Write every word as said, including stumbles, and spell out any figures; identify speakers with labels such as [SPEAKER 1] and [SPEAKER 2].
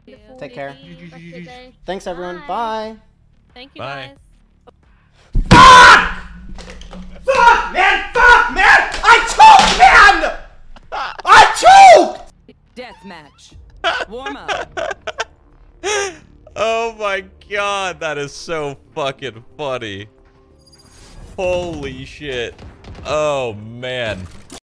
[SPEAKER 1] Take care.
[SPEAKER 2] Day.
[SPEAKER 1] Thanks, everyone.
[SPEAKER 2] Bye.
[SPEAKER 1] Bye.
[SPEAKER 3] Thank you,
[SPEAKER 4] Bye.
[SPEAKER 3] guys.
[SPEAKER 1] Fuck! Fuck, man! Fuck, man! I choked, man! I choked!
[SPEAKER 5] Deathmatch. Warm up.
[SPEAKER 4] Oh my god, that is so fucking funny. Holy shit. Oh man.